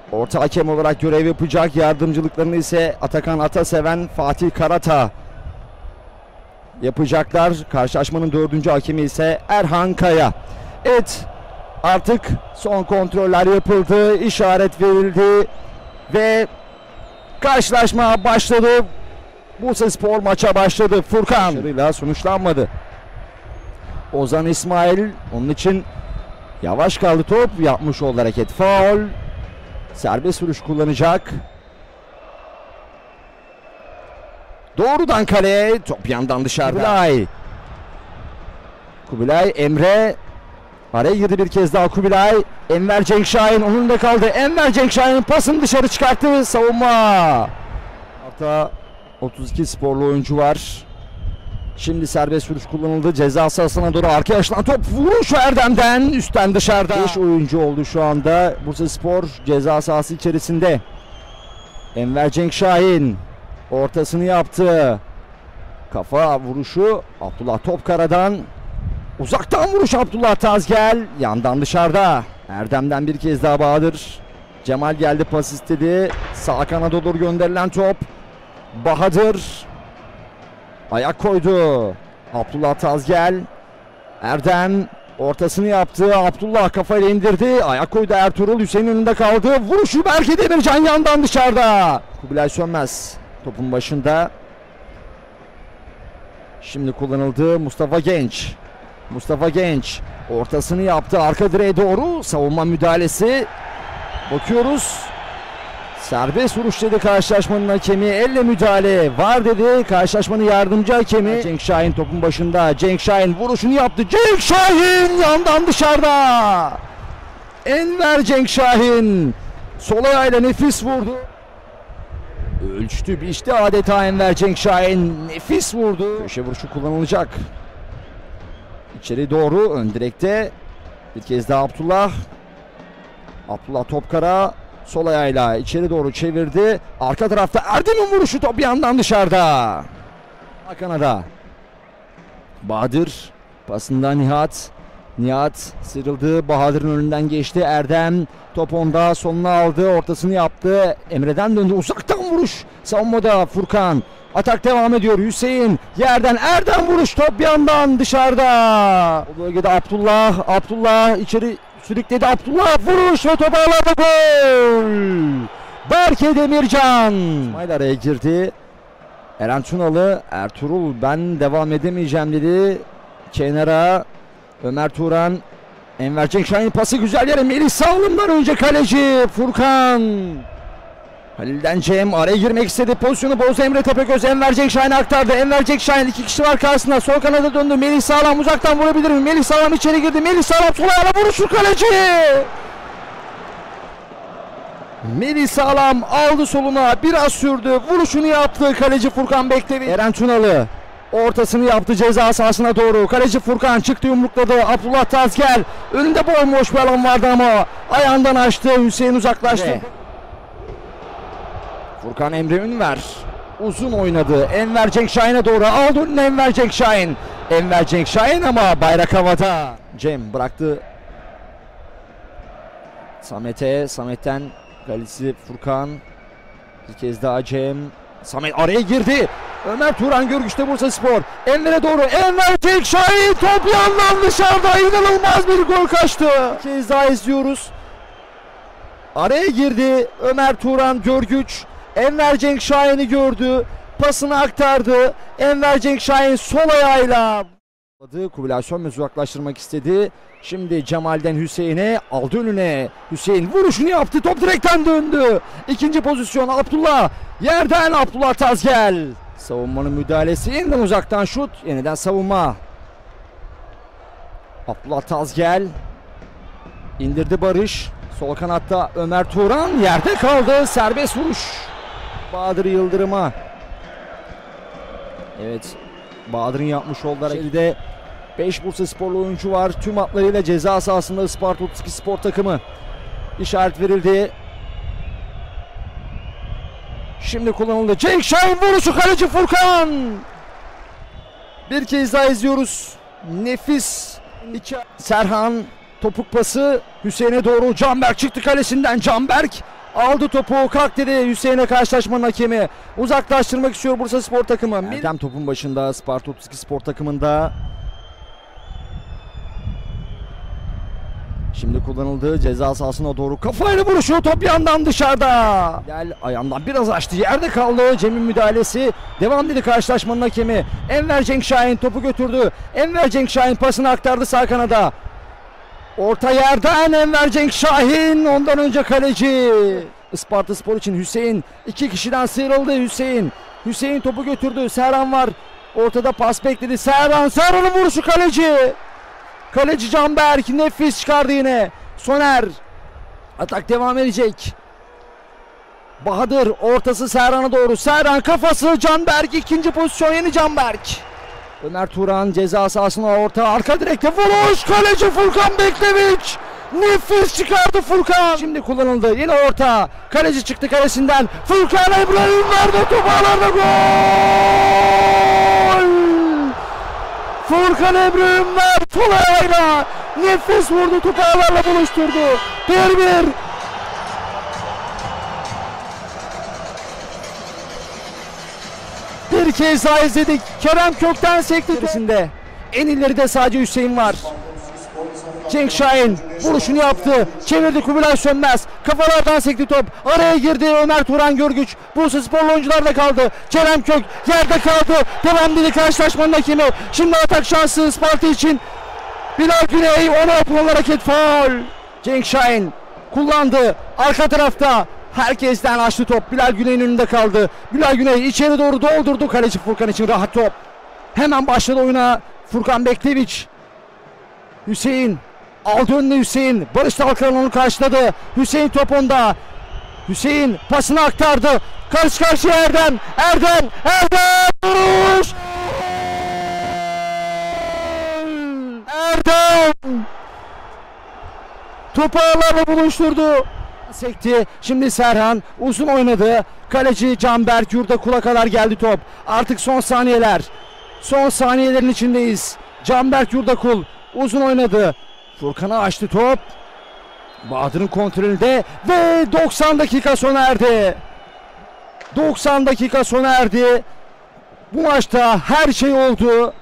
Orta hakem olarak görev yapacak. Yardımcılıklarını ise Atakan Ataseven, Fatih Karata yapacaklar. Karşılaşmanın 4. hakemi ise Erhan Kaya. Evet, artık son kontroller yapıldı. İşaret verildi ve karşılaşma başladı. Bursaspor maça başladı. Furkan başarıyla sonuçlanmadı. Ozan İsmail, onun için yavaş kaldı top. Yapmış oldu hareket. Faul. Serbest vuruş kullanacak. Doğrudan kaleye. Top yandan dışarıda. Kubilay Emre. Araya girdi bir kez daha Kubilay. Enver Cenkşahin onun da kaldı. Enver Cenkşahin'in pasını dışarı çıkarttı. Savunma. Hatta 32 sporlu oyuncu var. Şimdi serbest vuruş kullanıldı. Ceza sahasına doğru arkaya açılan top. Vuruş Erdem'den. Üstten dışarıda. 5 oyuncu oldu şu anda. Bursaspor ceza sahası içerisinde. Enver Cenkşahin ortasını yaptı. Kafa vuruşu Abdullah Topkara'dan. Uzaktan vuruş Abdullah Tazgel. Yandan dışarıda. Erdem'den bir kez daha Bahadır. Cemal geldi, pas istedi. Sağ kanada doğru gönderilen top. Bahadır ayak koydu. Abdullah Tazgel. Erdem ortasını yaptı. Abdullah kafayla indirdi. Ayak koydu Ertuğrul. Hüseyin önünde kaldı. Vuruşu Berke Demircan yandan dışarıda. Kubilay Sönmez topun başında. Şimdi kullanıldı. Mustafa Genç. Mustafa Genç ortasını yaptı. Arka direğe doğru savunma müdahalesi. Bakıyoruz. Serbest vuruş dedi karşılaşmanın hakemi. Elle müdahale var dedi karşılaşmanın yardımcı hakemi. Cenk Şahin topun başında. Cenk Şahin vuruşunu yaptı. Cenk Şahin yandan dışarıda. Enver Cenk Şahin sol ayağıyla nefis vurdu. Ölçtü biçti adeta Enver Cenk Şahin. Nefis vurdu. Köşe vuruşu kullanılacak. İçeri doğru ön direkte. Bir kez daha Abdullah. Abdullah Topkara sol ayağıyla içeri doğru çevirdi. Arka tarafta Erdem'in vuruşu, top yandan dışarıda. Kanada. Bahadır pasında Nihat. Nihat sıyrıldı. Bahadır'ın önünden geçti. Erdem top onda, sonuna aldı. Ortasını yaptı. Emre'den döndü. Uzaktan vuruş. Savunmada Furkan. Atak devam ediyor. Hüseyin yerden Erdem vuruş. Top yandan dışarıda. O bölgede Abdullah. Abdullah içeri sürükledi. Abdullah vuruş ve top ağlarda gol. Berke Demircan. İsmail araya girdi. Eren Tunalı. Ertuğrul ben devam edemeyeceğim dedi. Kenara. Ömer Turan. Enver Cenkşahin pası güzel yere. Melih Sağlam'dan önce kaleci Furkan. Halil'den Cem araya girmek istedi. Pozisyonu bozdu Emre Tepegöz. Enver Cenkşahin'e aktardı. Enver Cenkşahin 2 kişi var karşısında. Sol kanada döndü. Melih Sağlam uzaktan vurabilir mi? Melih Sağlam içeri girdi. Melih Sağlam sol ayağına vuruşu kaleci. Melih Sağlam aldı soluna. Biraz sürdü. Vuruşunu yaptı. Kaleci Furkan bekledi. Eren Tunalı ortasını yaptı ceza sahasına doğru. Kaleci Furkan çıktı, yumrukladı. Abdullah Tazgel. Önünde bomboş bir alan vardı ama ayağından açtı. Hüseyin uzaklaştı. Furkan Emre Ünver uzun oynadı. Enver Cenkşahin'e doğru aldı önüne Enver Cenkşahin. Enver Cenkşahin ama bayrak havada. Cem bıraktı Samet'e. Samet'ten kalecisi Furkan. Bir kez daha Cem. Samet araya girdi. Ömer Turan görgüçte Bursaspor. Enver'e doğru. Enver Cenkşahin top yandan dışarıda. İnanılmaz bir gol kaçtı. Bir kez daha izliyoruz. Araya girdi Ömer Turan Görgüç. Enver Cenkşahin'i gördü. Pasını aktardı. Enver Cenkşahin sol ayağıyla. Kubilay Sönmez uzaklaştırmak istedi. Şimdi Cemal'den Hüseyin'e aldı önüne. Hüseyin vuruşunu yaptı. Top direkten döndü. İkinci pozisyon Abdullah. Yerden Abdullah Tazgel. Savunmanın müdahalesi. Yeniden uzaktan şut. Yeniden savunma. Abdullah Tazgel. İndirdi Barış. Sol kanatta Ömer Turan yerde kaldı. Serbest vuruş. Bahadır Yıldırım'a. Evet. Bahadır'ın yapmış olduğu harekette 5 Bursasporlu oyuncu var. Tüm hatlarıyla ceza sahasında Isparta 32 Spor takımı. İşaret verildi. Şimdi kullanıldı. Cenk Şahin vuruşu kaleci Furkan. Bir kez daha izliyoruz. Nefis. Serhan topuk pası Hüseyin'e doğru. Canberk çıktı kalesinden. Canberk Aldı topu, kalk dedi Hüseyin'e karşılaşmanın hakemi. Uzaklaştırmak istiyor Bursaspor takımı. Erdem topun başında, Sparta 32 Spor takımında. Şimdi kullanıldı, ceza sahasına doğru kafayla vuruşu, top yandan dışarıda. Gel ayağından biraz açtı, yerde kaldı. Cem'in müdahalesi devam dedi karşılaşmanın hakemi. Enver Cenk Şahin topu götürdü. Enver Cenk Şahin pasını aktardı sağ kanada. Orta yerden Enver Cenk Şahin, ondan önce kaleci. Ispartaspor için Hüseyin iki kişiden sıyrıldı. Hüseyin topu götürdü. Serhan var. Ortada pas bekledi. Serhan'ın vuruşu kaleci. Kaleci Canberk nefis çıkardı yine. Soner. Atak devam edecek. Bahadır ortası Serhan'a doğru. Serhan kafası, Canberk ikinci pozisyon, yeni Canberk. Ömer Turan ceza sahasına orta, arka direkte vuruş, kaleci Furkan Bekleviç. Nefis çıkardı Furkan. Şimdi kullanıldı. Yine orta. Kaleci çıktı kalesinden. Furkan İbrahim verdi. Top ağlarda, gol. Furkan İbrahim verdi. Sol ayağıyla nefis vurdu. Top ağlarla buluşturdu. 1-1. Bir kez daha izledik. Kerem Kökten sekti. En ileride sadece Hüseyin var. Cenk Şahin vuruşunu yaptı. Çevirdi Kubilay Sönmez. Kafalardan sekti top. Araya girdi Ömer Turan Görgüç. Bursasporlu oyuncular da kaldı. Kerem Kök yerde kaldı. Devam dedi karşılaşmanın hakemi. Şimdi atak şansı Isparta için. Bilal Güney, ona yapılan hareket faul. Cenk Şahin kullandı. Arka tarafta herkesten açtı top. Bilal Güney'in önünde kaldı. Bilal Güney içeri doğru doldurdu. Kaleci Furkan için rahat top. Hemen başladı oyuna Furkan Bekleviç. Hüseyin aldı önüne Hüseyin. Barış Dalkaran onu karşıladı. Hüseyin top onda. Hüseyin pasını aktardı. Karşı karşıya Erdem. Vuruş. Erdem. Topu ağlarla buluşturdu. Sekti. Şimdi Serhan uzun oynadı. Kaleci Canberk yurda kula kadar geldi top. Artık son saniyeler. Son saniyelerin içindeyiz. Canberk Yurdakul uzun oynadı. Furkan'a açtı top. Bahadır'ın kontrolünde ve 90 dakika sona erdi. 90 dakika sona erdi. Bu maçta her şey oldu.